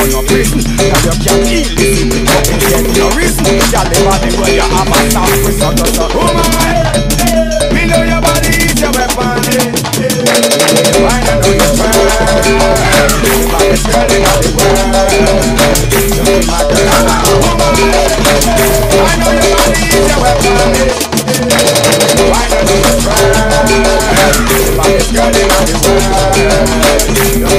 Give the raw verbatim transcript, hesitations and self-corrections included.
for no prison. Now you can't kill this in the cup and get no reason. Y'all the body when you have a sound for so so so. Oh my, me know your body is your weapon. Why not know your friend? The baddest girl in all the world. You be my girl. Oh my, I know your body is your weapon. Why not know your friend? The baddest girl in all the world.